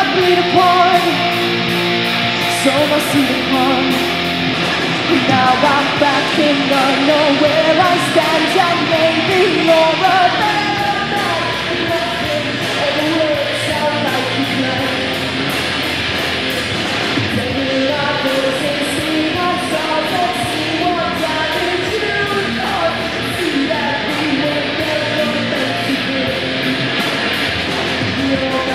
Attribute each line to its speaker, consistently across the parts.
Speaker 1: agreed upon. So must see the con. Now I'm back and I know where I stand, and maybe you're a better man. Nothing ever works out like you planned. Take it off this and see ourselves and see what damage you've done. See that we were never meant to be. You're not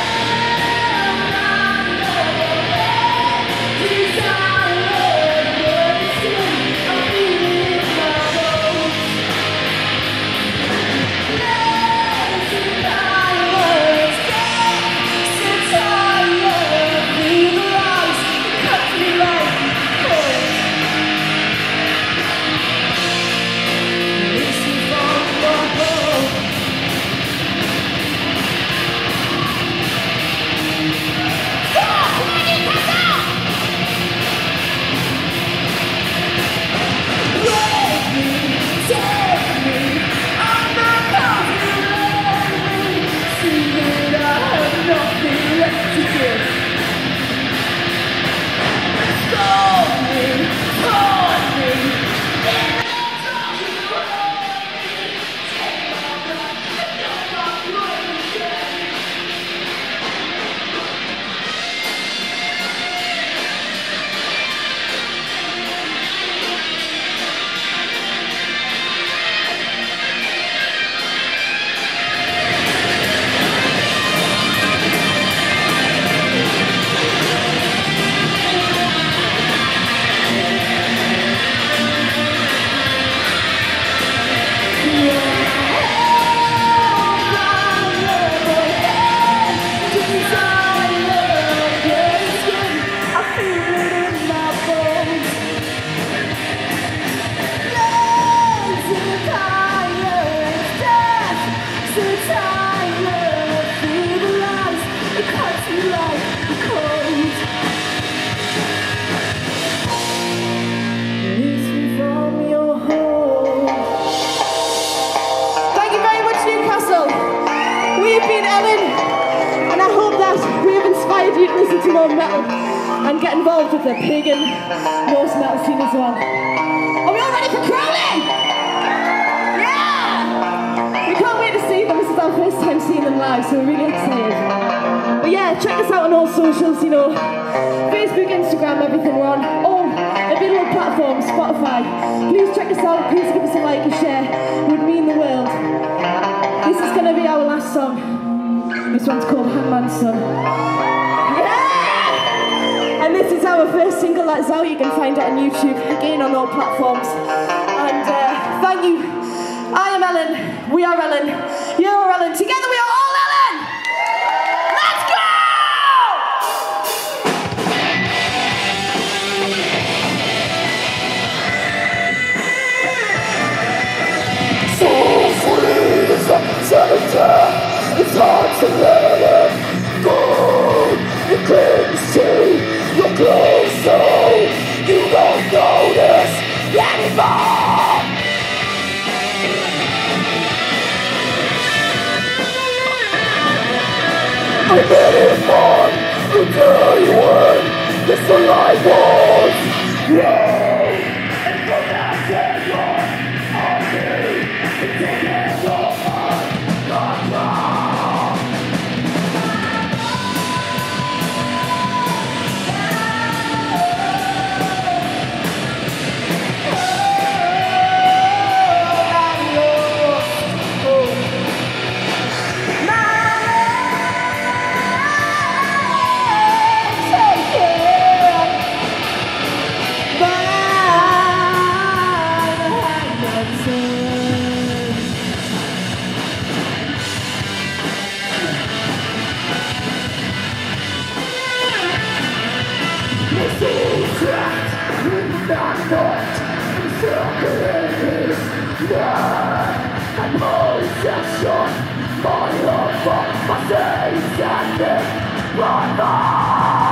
Speaker 1: you to listen to more metal and get involved with the pagan Norse metal scene as well. Are we all ready for Crowley? Yeah! We can't wait to see them. This is our first time seeing them live, so we're really excited. But yeah, check us out on all socials, you know, Facebook, Instagram, everything. We're on all available platforms, Spotify. Please check us out. Please give us a like and share. It would mean the world. This is going to be our last song. This one's called Hangman's Son. And this is our first single that's out. You can find it on YouTube, again on all platforms. And thank you. I am Ellen, we are Ellen, you're Ellen, together we are all Ellen! Let's go! So free is the center, it's hard to let it go. It clings to your clothes so you don't notice anymore. I bet it on the day when this life was. Yeah. And from that day on, I'll be taking your heart. My love for my days and this, my life.